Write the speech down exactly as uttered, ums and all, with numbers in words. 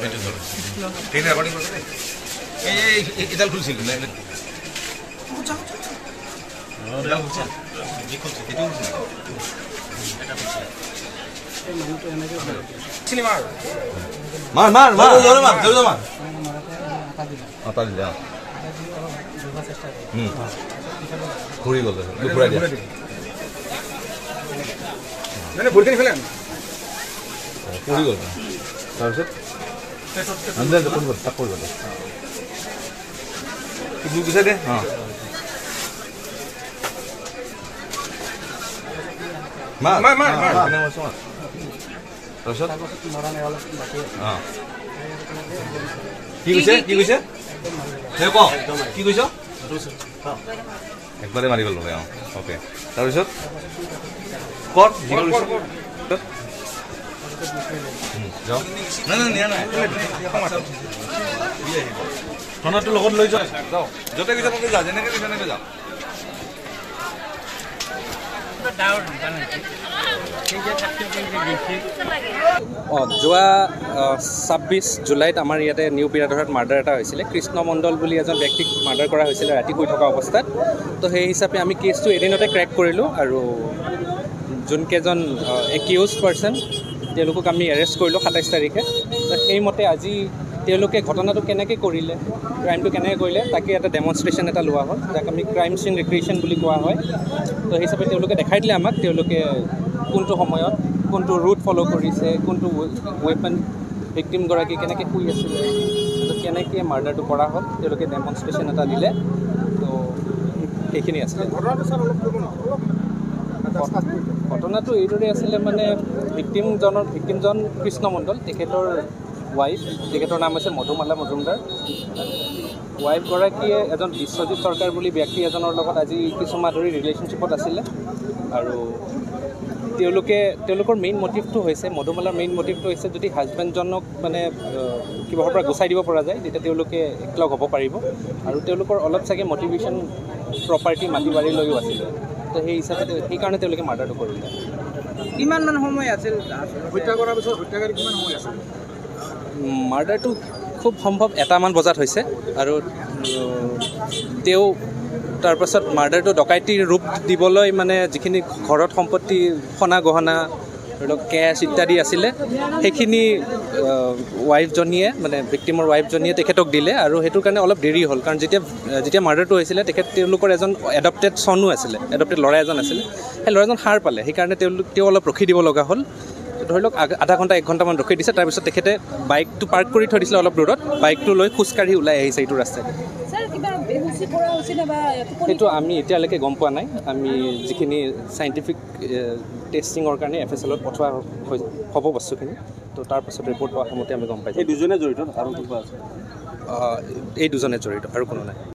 train recording করতে এই এই ইদাল খুলছিল না ইদাল খুলছে জি খুলছে এটাও খুলছে এটা খুলছে এই মানুষটা এনেকে চিনি মার মার মার মার জোরে মার জোরে মার আতা দিলা হুম ঘুরি গেল ঘুরাই দিয়া মানে ভুলকে ফেলেন ঘুরি গেল তারপর अंदर तो कोई तक कोई बोले कि ब्लू किसे दे हां मार मार मार मार ने वो सुन रसद मारने वाला बाकी हां কি কইছে কি কইছে দেখো কি কইছো একবারে মারি গেল ভাই ওকে তারপর কর জি কইছো যাও না না নিয়া না খানাটো লগত লৈ যাও যাও যতে গিয়ে ততে যা জেনে গিয়ে জেনে যাও অ যোৱা ছাব্বিছ জুলাইত আমাৰ ইয়াতে নিউ বিৰাধৰাত মাৰ্ডাৰ এটা হৈছিলে কৃষ্ণ মণ্ডল বুলি এজন ব্যক্তিক মাৰ্ডাৰ কৰা হৈছিলে ৰাতি শুই থকা অৱস্থাত তো সেই হিচাপে আমি কেছটো এদিনতে ক্ৰেক কৰিলোঁ আৰু যোনকেইজন একিউজ পাৰ্চন তেওঁলোকক আমি এৰেষ্ট কৰিলোঁ সাতাইছ তাৰিখে তো সেইমতে আজি তেওঁলোকে ঘটনাটো কেনেকৈ কৰিলে ক্ৰাইমটো কেনেকৈ কৰিলে তাকে এটা ডেমনষ্ট্ৰেশ্যন এটা লোৱা হ'ল যাক আমি ক্ৰাইম চিন ৰিক্ৰিয়েশ্যন বুলি কোৱা হয় তো সেই হিচাপে তেওঁলোকে দেখাই দিলে আমাক তেওঁলোকে কোনটো সময়ত কোনটো ৰুট ফ'ল' কৰিছে কোনটো ৱেপন ভিক্টিমগৰাকী কেনেকৈ শুই আছিলে তো কেনেকৈ মাৰ্ডাৰটো কৰা হ'ল তেওঁলোকে ডেমনষ্ট্ৰেশ্যন এটা দিলে তো সেইখিনি আছিলে ঘটনাটো এইদৰে আছিলে মানে ভিক্টিমজনৰ ভিক্টিমজন কৃষ্ণ মণ্ডল তেখেতৰ ৱাইফ তেখেতৰ নাম হৈছে মধুমালা মজুমদাৰ ৱাইফগৰাকীয়ে এজন বিশ্বজিৎ চৰকাৰ বুলি ব্যক্তি এজনৰ লগত আজি কিছুমাহ ধৰি ৰিলেশ্যনশ্বিপত আছিলে আৰু তেওঁলোকে তেওঁলোকৰ মেইন মটিভটো হৈছে মধুমালাৰ মেইন মটিভটো হৈছে যদি হাজবেণ্ডজনক মানে কিবাৰ পৰা গুচাই দিব পৰা যায় তেতিয়া তেওঁলোকে একলগ হ'ব পাৰিব আৰু তেওঁলোকৰ অলপ চাগে মটিভেশ্যন প্ৰপাৰ্টি মাটি বাৰী লৈও আছিলে তো সেই হিচাপে সেইকাৰণে তেওঁলোকে মাৰ্ডাৰটো কৰিলে কিমান মান সময় আছিল হত্যা কৰাৰ পিছত হত্যাকাৰী কিমান সময় আছিল মাৰ্ডাৰটো খুব সম্ভৱ এটামান বজাত হৈছে আৰু তেওঁ তাৰপাছত মাৰ্ডাৰটো ডকাইতিৰ ৰূপ দিবলৈ মানে যিখিনি ঘৰত সম্পত্তি সোণা গহনা ধৰি লওক কেছ ইত্যাদি আছিলে সেইখিনি ৱাইফজনীয়ে মানে ভিক্টিমৰ ৱাইফজনীয়ে তেখেতক দিলে আৰু সেইটোৰ কাৰণে অলপ দেৰি হ'ল কাৰণ যেতিয়া যেতিয়া মাৰ্ডাৰটো হৈছিলে তেখেত তেওঁলোকৰ এজন এডপ্টেড চনো আছিলে এডপ্টেড ল'ৰা এজন আছিলে সেই ল'ৰাজন সাৰ পালে সেইকাৰণে তেওঁলোক তেওঁ অলপ ৰখি দিব লগা হ'ল ধৰি লওক আধা ঘণ্টা এক ঘণ্টামান ৰখি দিছে তাৰপিছত তেখেতে বাইকটো পাৰ্ক কৰি থৈ দিছিলে অলপ দূৰত বাইকটো লৈ খোজকাঢ়ি ওলাই আহিছে এইটো ৰাস্তাত সেইটো আমি এতিয়ালৈকে গম পোৱা নাই আমি যিখিনি চাইণ্টিফিক টেষ্টিঙৰ কাৰণে এফ এছ এলত পঠোৱা হ'ব বস্তুখিনি তো তাৰপাছত ৰিপৰ্ট পোৱা সময়তে আমি গম পাইছোঁ এই দুজনে জড়িত আৰু কিবা আছে এই দুজনে জড়িত আৰু কোনো নাই